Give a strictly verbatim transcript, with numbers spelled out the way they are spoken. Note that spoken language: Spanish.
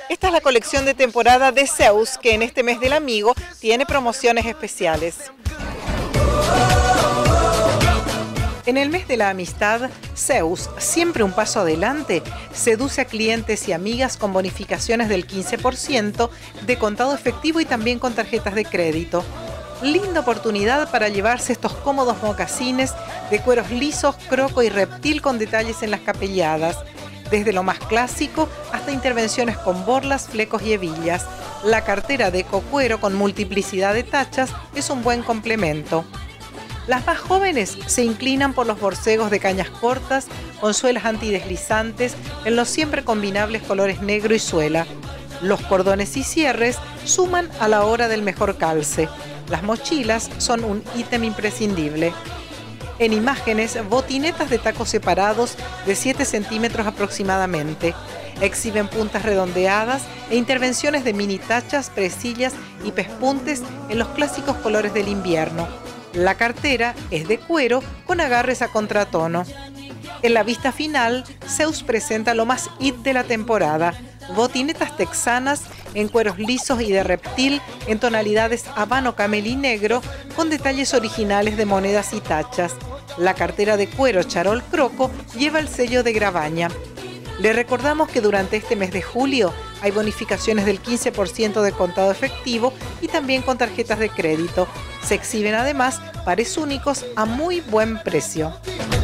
Esta es la colección de temporada de Zeus, que en este mes del amigo tiene promociones especiales. En el mes de la amistad, Zeus, siempre un paso adelante, seduce a clientes y amigas con bonificaciones del quince por ciento de contado efectivo y también con tarjetas de crédito. Linda oportunidad para llevarse estos cómodos mocasines de cueros lisos, croco y reptil con detalles en las capelladas. Desde lo más clásico hasta intervenciones con borlas, flecos y hebillas. La cartera de ecocuero con multiplicidad de tachas es un buen complemento. Las más jóvenes se inclinan por los borcegos de cañas cortas con suelas antideslizantes en los siempre combinables colores negro y suela. Los cordones y cierres suman a la hora del mejor calce. Las mochilas son un ítem imprescindible. En imágenes, botinetas de tacos separados de siete centímetros aproximadamente. Exhiben puntas redondeadas e intervenciones de mini tachas, presillas y pespuntes en los clásicos colores del invierno. La cartera es de cuero con agarres a contratono. En la vista final, Zeus presenta lo más hit de la temporada. Botinetas texanas en cueros lisos y de reptil en tonalidades habano, camelí negro con detalles originales de monedas y tachas. La cartera de cuero charol croco lleva el sello de Grabaña. Le recordamos que durante este mes de julio hay bonificaciones del quince por ciento de contado efectivo y también con tarjetas de crédito. Se exhiben además pares únicos a muy buen precio.